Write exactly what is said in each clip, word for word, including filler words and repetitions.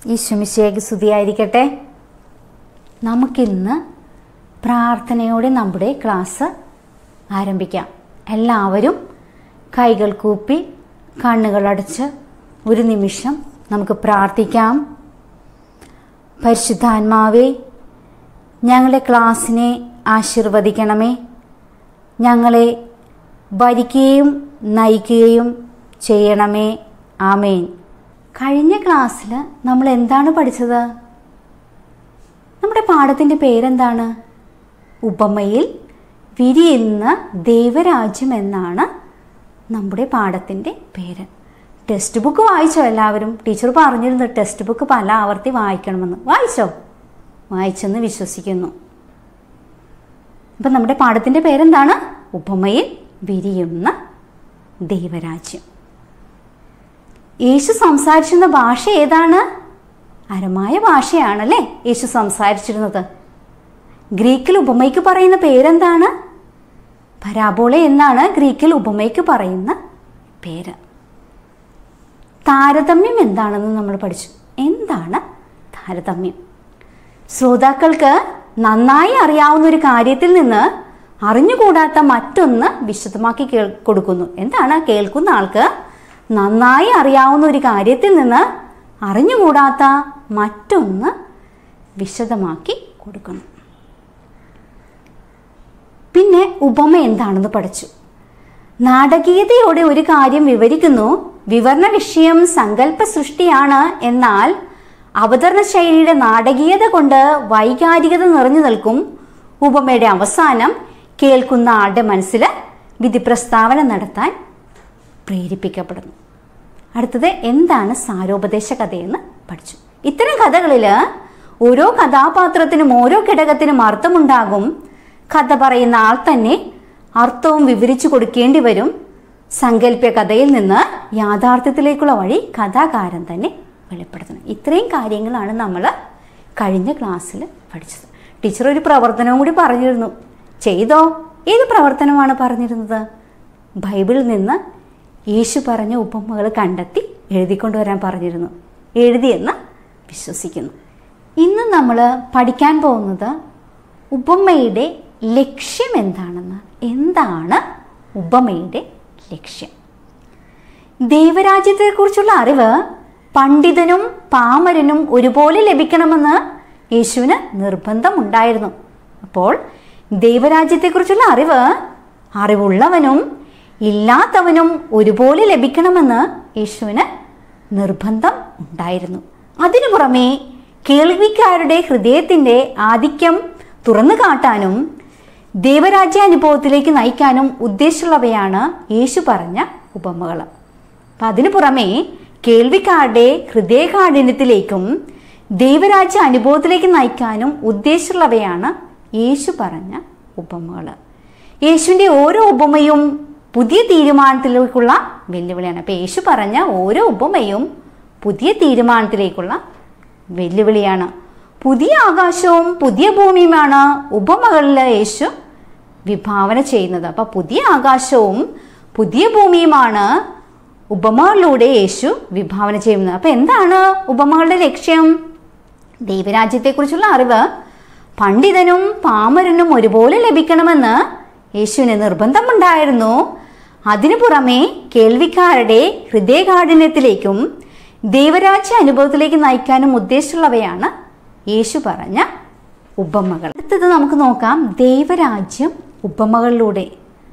ഈശോമിശിഹായ്ക്ക് സ്തുതിയായിരിക്കട്ടെ. നമുക്കിന്ന് പ്രാർത്ഥനയോടെ നമ്മുടെ ക്ലാസ് ആരംഭിക്കാം. എല്ലാവരും കൈകൾ കൂപ്പി കണ്ണുകളടച്ച് ഒരു നിമിഷം നമുക്ക് പ്രാർത്ഥിക്കാം. പരിശുദ്ധാത്മാവേ, ഞങ്ങളുടെ ക്ലാസ്സിനെ ആശീർവദിക്കണമേ. ഞങ്ങളെ ഭരിക്കുകയും നയിക്കുകയും ചെയ്യണമേ. ആമേൻ. കഴിഞ്ഞ ക്ലാസ്സിൽ നമ്മൾ എന്താണ് പഠിച്ചത്? നമ്മുടെ പാഠത്തിൻ്റെ പേരെന്താണ്? ഉപമയിൽ വിരിയുന്ന ദൈവരാജ്യം എന്നാണ് നമ്മുടെ പാഠത്തിൻ്റെ പേര്. ടെക്സ്റ്റ് ബുക്ക് വായിച്ചോ എല്ലാവരും? ടീച്ചർ പറഞ്ഞിരുന്നു ടെക്സ്റ്റ് ബുക്ക് പല ആവർത്തി വായിക്കണമെന്ന്. വായിച്ചോ? വായിച്ചെന്ന് വിശ്വസിക്കുന്നു. അപ്പം നമ്മുടെ പാഠത്തിൻ്റെ പേരെന്താണ്? ഉപമയിൽ വിരിയുന്ന ദൈവരാജ്യം. യേശു സംസാരിച്ചിരുന്ന ഭാഷ ഏതാണ്? അരമായ ഭാഷയാണല്ലേ യേശു സംസാരിച്ചിരുന്നത്. ഗ്രീക്കിൽ ഉപമയ്ക്ക് പറയുന്ന പേരെന്താണ്? പരാബോള എന്നാണ് ഗ്രീക്കിൽ ഉപമയ്ക്ക് പറയുന്ന പേര്. താരതമ്യം എന്താണെന്ന് നമ്മൾ പഠിച്ചു. എന്താണ് താരതമ്യം? ശ്രോതാക്കൾക്ക് നന്നായി അറിയാവുന്ന ഒരു കാര്യത്തിൽ നിന്ന് അറിഞ്ഞുകൂടാത്ത മറ്റൊന്ന് വിശദമാക്കി കേൾ കൊടുക്കുന്നു. എന്താണ്? കേൾക്കുന്ന ആൾക്ക് നന്നായി അറിയാവുന്ന ഒരു കാര്യത്തിൽ നിന്ന് അറിഞ്ഞുകൂടാത്ത മറ്റൊന്ന് വിശദമാക്കി കൊടുക്കണം. പിന്നെ ഉപമ എന്താണെന്ന് പഠിച്ചു. നാടകീയതയോടെ ഒരു കാര്യം വിവരിക്കുന്നു. വിവരണ വിഷയം സങ്കല്പ സൃഷ്ടിയാണ്. എന്നാൽ അവതരണ ശൈലിയുടെ നാടകീയത കൊണ്ട് വൈകാരികത നിറഞ്ഞു നിൽക്കും. ഉപമയുടെ അവസാനം കേൾക്കുന്ന ആളുടെ മനസ്സിൽ വിധി പ്രസ്താവന നടത്താൻ പ്രേരിപ്പിക്കപ്പെടുന്നു. അടുത്തത് എന്താണ് സാരോപദേശ കഥയെന്ന് പഠിച്ചു. ഇത്തരം കഥകളിൽ ഓരോ കഥാപാത്രത്തിനും ഓരോ ഘടകത്തിനും അർത്ഥമുണ്ടാകും. കഥ പറയുന്ന ആൾ തന്നെ അർത്ഥവും വിവരിച്ചു കൊടുക്കേണ്ടി വരും. സങ്കല്പ്യ കഥയിൽ നിന്ന് യാഥാർത്ഥ്യത്തിലേക്കുള്ള വഴി കഥാകാരൻ തന്നെ വെളിപ്പെടുത്തണം. ഇത്രയും കാര്യങ്ങളാണ് നമ്മൾ കഴിഞ്ഞ ക്ലാസ്സിൽ പഠിച്ചത്. ടീച്ചർ ഒരു പ്രവർത്തനവും കൂടി പറഞ്ഞിരുന്നു. ചെയ്തോ? ഏത് പ്രവർത്തനമാണ് പറഞ്ഞിരുന്നത്? ബൈബിളിൽ നിന്ന് യേശു പറഞ്ഞ ഉപമകൾ കണ്ടെത്തി എഴുതിക്കൊണ്ടുവരാൻ പറഞ്ഞിരുന്നു. എഴുതിയെന്ന് വിശ്വസിക്കുന്നു. ഇന്ന് നമ്മൾ പഠിക്കാൻ പോകുന്നത് ഉപമയുടെ ലക്ഷ്യം എന്താണെന്ന്. എന്താണ് ഉപമയുടെ ലക്ഷ്യം? ദൈവരാജ്യത്തെക്കുറിച്ചുള്ള അറിവ് പണ്ഡിതനും പാമരനും ഒരുപോലെ ലഭിക്കണമെന്ന് യേശുവിന് നിർബന്ധമുണ്ടായിരുന്നു. അപ്പോൾ ദൈവരാജ്യത്തെക്കുറിച്ചുള്ള അറിവ് അറിവുള്ളവനും ഇല്ലാത്തവനും ഒരുപോലെ ലഭിക്കണമെന്ന് യേശുവിന് നിർബന്ധം ഉണ്ടായിരുന്നു. അതിനു പുറമെ കേൾവിക്കാരുടെ ഹൃദയത്തിൻ്റെ ആധിക്യം തുറന്നു കാട്ടാനും ദൈവരാജ്യാനുഭവത്തിലേക്ക് നയിക്കാനും ഉദ്ദേശമുള്ളവയാണ് യേശു പറഞ്ഞ ഉപമകൾ. അപ്പം അതിനു പുറമെ കേൾവിക്കാരുടെ ഹൃദയകാഠിന്യത്തിലേക്കും ദൈവരാജ്യ അനുഭവത്തിലേക്ക് നയിക്കാനും ഉദ്ദേശമുള്ളവയാണ് യേശു പറഞ്ഞ ഉപമകൾ. യേശുവിൻ്റെ ഓരോ ഉപമയും പുതിയ തീരുമാനത്തിലേക്കുള്ള വെല്ലുവിളിയാണ്. അപ്പം യേശു പറഞ്ഞ ഓരോ ഉപമയും പുതിയ തീരുമാനത്തിലേക്കുള്ള വെല്ലുവിളിയാണ്. പുതിയ ആകാശവും പുതിയ ഭൂമിയുമാണ് ഉപമകളിൽ യേശു വിഭാവന ചെയ്യുന്നത്. അപ്പം പുതിയ ആകാശവും പുതിയ ഭൂമിയുമാണ് ഉപമകളിലൂടെ യേശു വിഭാവന ചെയ്യുന്നത്. അപ്പം എന്താണ് ഉപമകളുടെ ലക്ഷ്യം? ദൈവരാജ്യത്തെക്കുറിച്ചുള്ള അറിവ് പണ്ഡിതനും പാമരനും ഒരുപോലെ ലഭിക്കണമെന്ന് യേശുവിന് നിർബന്ധമുണ്ടായിരുന്നു. അതിനു പുറമെ കേൾവിക്കാരുടെ ഹൃദയകാഠിന്യത്തിലേക്കും ദൈവരാജ്യ അനുഭവത്തിലേക്ക് നയിക്കാനും ഉദ്ദേശമുള്ളവയാണ് യേശു പറഞ്ഞ ഉപമകൾ. അടുത്തത് നമുക്ക് നോക്കാം. ദൈവരാജ്യം ഉപമകളിലൂടെ.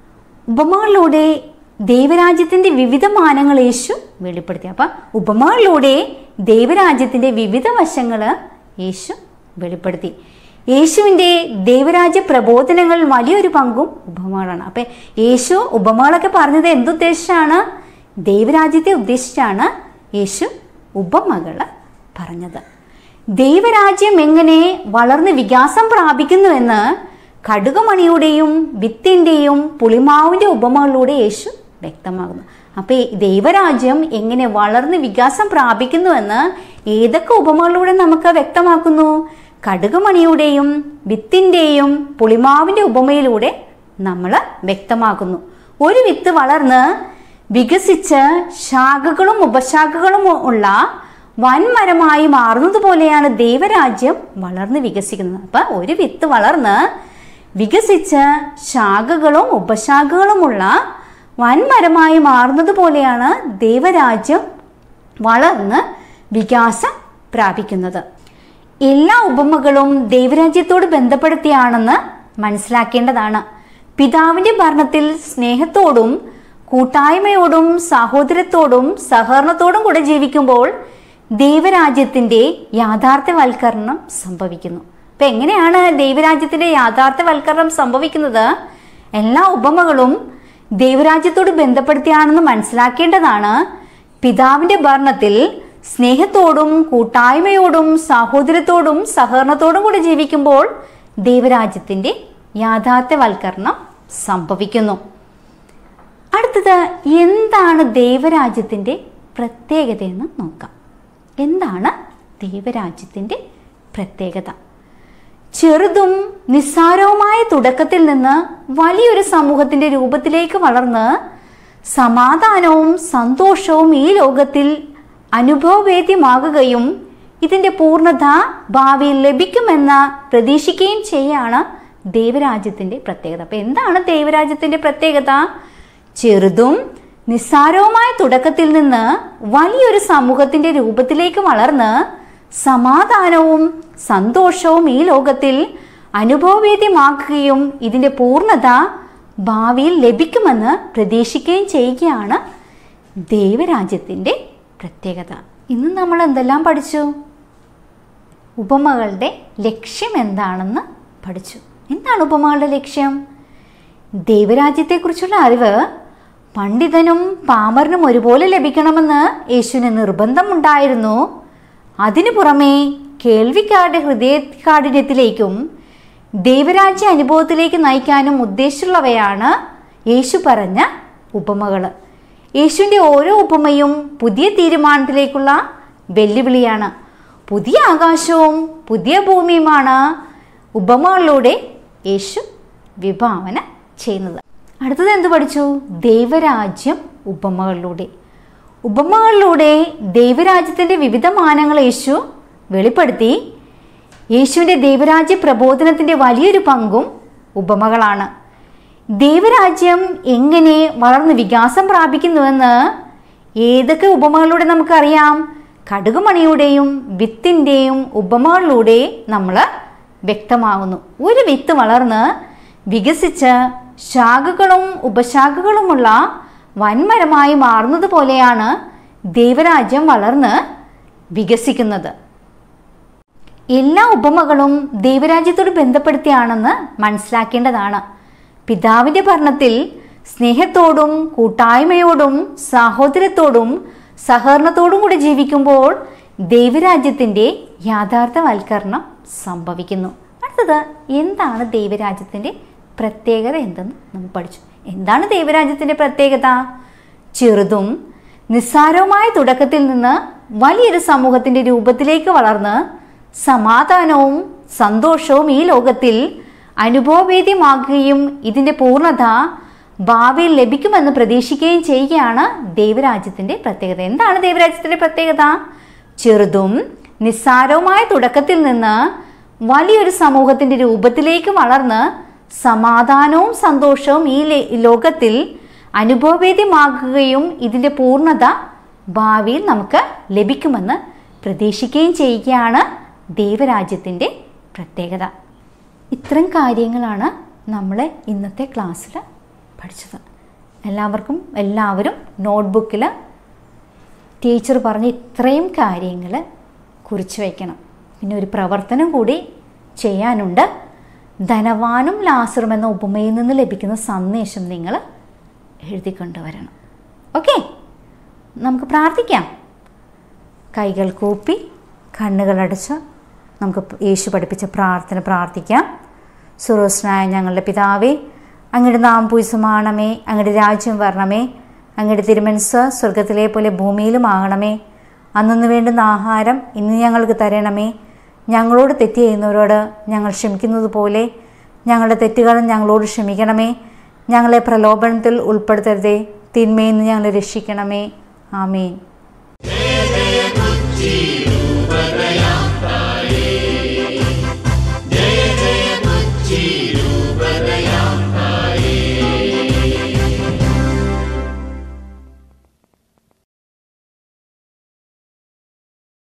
ഉപമകളിലൂടെ ദൈവരാജ്യത്തിൻ്റെ വിവിധ മാനങ്ങൾ യേശു വെളിപ്പെടുത്തി. അപ്പം ഉപമകളിലൂടെ ദൈവരാജ്യത്തിൻ്റെ വിവിധ വശങ്ങൾ യേശു വെളിപ്പെടുത്തി. യേശുവിൻ്റെ ദൈവരാജ്യ പ്രബോധനങ്ങളിൽ വലിയൊരു പങ്കും ഉപമകളാണ്. അപ്പം യേശു ഉപമകളൊക്കെ പറഞ്ഞത് എന്തുദ്ദേശിച്ചാണ്? ദൈവരാജ്യത്തെ ഉദ്ദേശിച്ചാണ് യേശു ഉപമകൾ പറഞ്ഞത്. ദൈവരാജ്യം എങ്ങനെ വളർന്ന് വികാസം പ്രാപിക്കുന്നുവെന്ന് കടുകുമണിയുടെയും വിത്തിൻ്റെയും പുളിമാവിൻ്റെ ഉപമകളിലൂടെ യേശു വ്യക്തമാകുന്നു. അപ്പം ദൈവരാജ്യം എങ്ങനെ വളർന്ന് വികാസം പ്രാപിക്കുന്നുവെന്ന് ഏതൊക്കെ ഉപമകളിലൂടെ നമുക്ക് വ്യക്തമാക്കുന്നു? കടുകുമണിയുടെയും വിത്തിൻ്റെയും പുളിമാവിൻ്റെ ഉപമയിലൂടെ നമ്മൾ വ്യക്തമാക്കുന്നു. ഒരു വിത്ത് വളർന്ന് വികസിച്ച് ശാഖകളും ഉപശാഖകളും ഉള്ള വൻമരമായി മാറുന്നത് പോലെയാണ് ദൈവരാജ്യം വളർന്ന് വികസിക്കുന്നത്. അപ്പം ഒരു വിത്ത് വളർന്ന് വികസിച്ച് ശാഖകളും ഉപശാഖകളുമുള്ള വൻമരമായി മാറുന്നത് പോലെയാണ് ദൈവരാജ്യം വളർന്ന് വികാസം പ്രാപിക്കുന്നത്. എല്ലാ ഉപമകളും ദൈവരാജ്യത്തോട് ബന്ധപ്പെടുത്തിയാണെന്ന് മനസ്സിലാക്കേണ്ടതാണ്. പിതാവിൻ്റെ ഭരണത്തിൽ സ്നേഹത്തോടും കൂട്ടായ്മയോടും സഹോദരത്തോടും സഹകരണത്തോടും കൂടെ ജീവിക്കുമ്പോൾ ദൈവരാജ്യത്തിൻ്റെ യാഥാർത്ഥ്യവൽക്കരണം സംഭവിക്കുന്നു. അപ്പം എങ്ങനെയാണ് ദൈവരാജ്യത്തിൻ്റെ യാഥാർത്ഥ്യവൽക്കരണം സംഭവിക്കുന്നത്? എല്ലാ ഉപമകളും ദൈവരാജ്യത്തോട് ബന്ധപ്പെടുത്തിയാണെന്ന് മനസ്സിലാക്കേണ്ടതാണ്. പിതാവിൻ്റെ ഭരണത്തിൽ സ്നേഹത്തോടും കൂട്ടായ്മയോടും സഹോദരത്തോടും സഹകരണത്തോടും കൂടി ജീവിക്കുമ്പോൾ ദൈവരാജ്യത്തിൻ്റെ യാഥാർത്ഥ്യവൽക്കരണം സംഭവിക്കുന്നു. അടുത്തത് എന്താണ് ദൈവരാജ്യത്തിൻ്റെ പ്രത്യേകതയെന്ന് നോക്കാം. എന്താണ് ദൈവരാജ്യത്തിൻ്റെ പ്രത്യേകത? ചെറുതും നിസ്സാരവുമായ തുടക്കത്തിൽ നിന്ന് വലിയൊരു സമൂഹത്തിൻ്റെ രൂപത്തിലേക്ക് വളർന്ന് സമാധാനവും സന്തോഷവും ഈ ലോകത്തിൽ അനുഭവവേദ്യമാകുകയും ഇതിൻ്റെ പൂർണ്ണത ഭാവിയിൽ ലഭിക്കുമെന്ന് പ്രതീക്ഷിക്കുകയും ചെയ്യാണ് ദൈവരാജ്യത്തിൻ്റെ പ്രത്യേകത. അപ്പം എന്താണ് ദൈവരാജ്യത്തിൻ്റെ പ്രത്യേകത? ചെറുതും നിസ്സാരവുമായ തുടക്കത്തിൽ നിന്ന് വലിയൊരു സമൂഹത്തിൻ്റെ രൂപത്തിലേക്ക് വളർന്ന് സമാധാനവും സന്തോഷവും ഈ ലോകത്തിൽ അനുഭവവേദ്യമാക്കുകയും ഇതിൻ്റെ പൂർണ്ണത ഭാവിയിൽ ലഭിക്കുമെന്ന് പ്രതീക്ഷിക്കുകയും ചെയ്യുകയാണ് ദൈവരാജ്യത്തിൻ്റെ പ്രത്യേകത. ഇന്ന് നമ്മൾ എന്തെല്ലാം പഠിച്ചു? ഉപമകളുടെ ലക്ഷ്യം എന്താണെന്ന് പഠിച്ചു. എന്താണ് ഉപമകളുടെ ലക്ഷ്യം? ദൈവരാജ്യത്തെക്കുറിച്ചുള്ള അറിവ് പണ്ഡിതനും പാമരനും ഒരുപോലെ ലഭിക്കണമെന്ന് യേശുവിന് നിർബന്ധമുണ്ടായിരുന്നു. അതിനു പുറമെ കേൾവിക്കാരുടെ ഹൃദയകാഠിന്യത്തിലേക്കും ദൈവരാജ്യ അനുഭവത്തിലേക്ക് നയിക്കാനും ഉദ്ദേശിച്ചുള്ളവയാണ് യേശു പറഞ്ഞ ഉപമകൾ. യേശുവിൻ്റെ ഓരോ ഉപമയും പുതിയ തീരുമാനത്തിലേക്കുള്ള വെല്ലുവിളിയാണ്. പുതിയ ആകാശവും പുതിയ ഭൂമിയുമാണ് ഉപമകളിലൂടെ യേശു വിഭാവന ചെയ്യുന്നത്. അടുത്തത് എന്ത് പഠിച്ചു? ദൈവരാജ്യം ഉപമകളിലൂടെ. ഉപമകളിലൂടെ ദൈവരാജ്യത്തിൻ്റെ വിവിധ മാനങ്ങൾ യേശു വെളിപ്പെടുത്തി. യേശുവിൻ്റെ ദൈവരാജ്യ പ്രബോധനത്തിൻ്റെ വലിയൊരു പങ്കും ഉപമകളാണ്. ദൈവരാജ്യം എങ്ങനെ വളർന്ന് വികാസം പ്രാപിക്കുന്നുവെന്ന് ഏതൊക്കെ ഉപമകളിലൂടെ നമുക്കറിയാം? കടുകുമണിയുടെയും വിത്തിൻ്റെയും ഉപമകളിലൂടെ നമ്മൾ വ്യക്തമാകുന്നു. ഒരു വിത്ത് വളർന്ന് വികസിച്ച് ശാഖകളും ഉപശാഖകളുമുള്ള വൻമരമായി മാറുന്നത് പോലെയാണ് ദൈവരാജ്യം വളർന്ന് വികസിക്കുന്നത്. എല്ലാ ഉപമകളും ദൈവരാജ്യത്തോട് ബന്ധപ്പെടുത്തിയാണെന്ന് മനസ്സിലാക്കേണ്ടതാണ്. പിതാവിൻ്റെ ഭരണത്തിൽ സ്നേഹത്തോടും കൂട്ടായ്മയോടും സഹോദരത്തോടും സഹകരണത്തോടും കൂടി ജീവിക്കുമ്പോൾ ദൈവരാജ്യത്തിൻ്റെ യാഥാർത്ഥ്യവൽക്കരണം സംഭവിക്കുന്നു. അടുത്തത് എന്താണ് ദൈവരാജ്യത്തിൻ്റെ പ്രത്യേകത എന്തെന്ന് നമ്മൾ പഠിച്ചു. എന്താണ് ദൈവരാജ്യത്തിൻ്റെ പ്രത്യേകത? ചെറുതും നിസ്സാരവുമായ തുടക്കത്തിൽ നിന്ന് വലിയൊരു സമൂഹത്തിൻ്റെ രൂപത്തിലേക്ക് വളർന്ന് സമാധാനവും സന്തോഷവും ഈ ലോകത്തിൽ അനുഭവവേദ്യമാക്കുകയും ഇതിൻ്റെ പൂർണ്ണത ഭാവിയിൽ ലഭിക്കുമെന്ന് പ്രതീക്ഷിക്കുകയും ചെയ്യുകയാണ് ദൈവരാജ്യത്തിൻ്റെ പ്രത്യേകത. എന്താണ് ദൈവരാജ്യത്തിൻ്റെ പ്രത്യേകത? ചെറുതും നിസ്സാരവുമായ തുടക്കത്തിൽ നിന്ന് വലിയൊരു സമൂഹത്തിൻ്റെ രൂപത്തിലേക്ക് വളർന്ന് സമാധാനവും സന്തോഷവും ഈ ലോകത്തിൽ അനുഭവവേദ്യമാക്കുകയും ഇതിൻ്റെ പൂർണ്ണത ഭാവിയിൽ നമുക്ക് ലഭിക്കുമെന്ന് പ്രതീക്ഷിക്കുകയും ചെയ്യുകയാണ് ദൈവരാജ്യത്തിൻ്റെ പ്രത്യേകത. ഇത്തരം കാര്യങ്ങളാണ് നമ്മൾ ഇന്നത്തെ ക്ലാസ്സിൽ പഠിച്ചത്. എല്ലാവർക്കും എല്ലാവരും നോട്ട്ബുക്കിൽ ടീച്ചർ പറഞ്ഞ ഇത്രയും കാര്യങ്ങൾ കുറിച്ച് വയ്ക്കണം. പിന്നെ ഒരു പ്രവർത്തനം കൂടി ചെയ്യാനുണ്ട്. ധനവാനും ലാസറും എന്ന ഉപമയിൽ നിന്ന് ലഭിക്കുന്ന സന്ദേശം നിങ്ങൾ എഴുതിക്കൊണ്ടുവരണം. ഓക്കെ, നമുക്ക് പ്രാർത്ഥിക്കാം. കൈകൾ കൂപ്പി കണ്ണുകളടച്ച് നമുക്ക് യേശു പഠിപ്പിച്ച പ്രാർത്ഥന പ്രാർത്ഥിക്കാം. സുറോസ്നായ ഞങ്ങളുടെ പിതാവേ, അങ്ങയുടെ നാമം പൂജിതമാകണമേ, അങ്ങയുടെ രാജ്യം വരണമേ, അങ്ങയുടെ തിരുമനസ്സ് സ്വർഗത്തിലെ പോലെ ഭൂമിയിലും ആകണമേ. അന്നു വേണ്ടുന്ന ആഹാരം ഇന്ന് ഞങ്ങൾക്ക് തരണമേ. ഞങ്ങളോട് തെറ്റ് ചെയ്യുന്നവരോട് ഞങ്ങൾ ക്ഷമിക്കുന്നത് പോലെ ഞങ്ങളുടെ തെറ്റുകൾ ഞങ്ങളോട് ക്ഷമിക്കണമേ. ഞങ്ങളെ പ്രലോഭനത്തിൽ ഉൾപ്പെടുത്തരുതേ, തിന്മയിൽ നിന്ന് ഞങ്ങളെ രക്ഷിക്കണമേ. ആമേൻ. കാഞ്ചി രൂപതയാം